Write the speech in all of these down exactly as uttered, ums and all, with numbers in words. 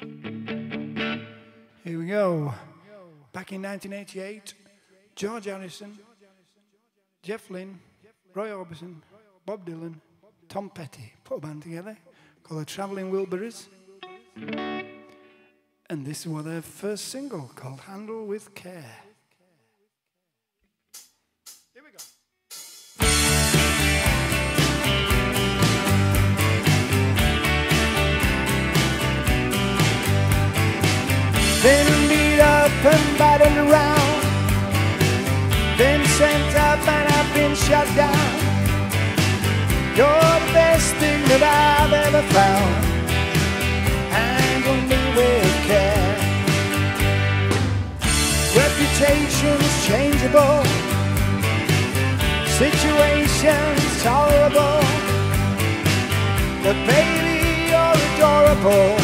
Here we go. Back in nineteen eighty-eight, George Harrison, Jeff Lynne, Roy Orbison, Bob Dylan, Tom Petty put a band together called the Traveling Wilburys. And this was their first single called Handle with Care. Here we go. Been beat up and battered around, been sent up and I've been shut down. You're the best thing that I've ever found. Handle me with care. Reputation's changeable, situation's tolerable, but baby, you're adorable.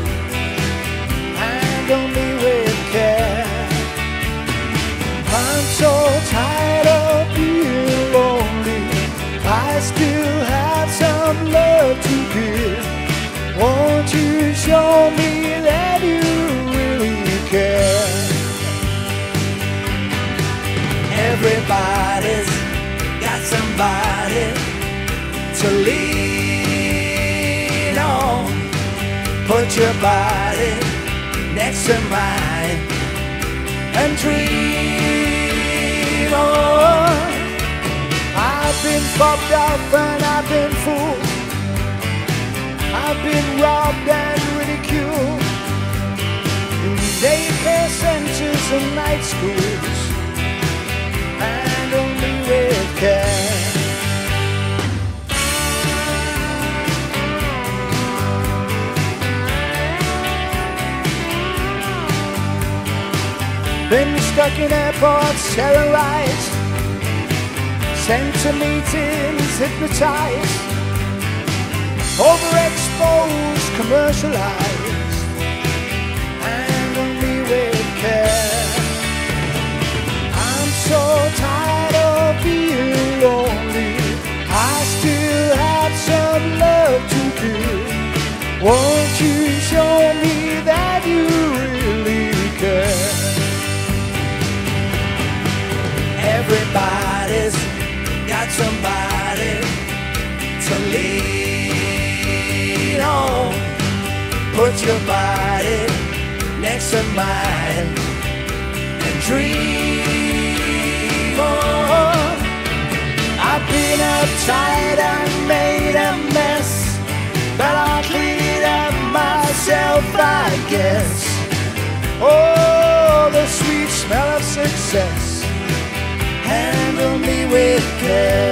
Handle me with care. I'm so tired of being lonely. I still have some love to give. Won't you show me that you really care? Everybody's got somebody to lean on. Put your body next to mine and dream on. I've been fobbed off and I've been fooled. I've been robbed and ridiculed in daycare centers and night schools. Handle me with care. Been stuck in airports, terrorized, sent to meetings, hypnotized, overexposed, commercialized. Handle me with care. I'm so tired of being lonely. I still have some love to give. Won't you show me that you really care? Everybody's got somebody to lean on. Put your body next to mine and dream on. I've been uptight and made a mess, but I'll clean up myself, I guess. Oh, the sweet smell of success. Handle me with care.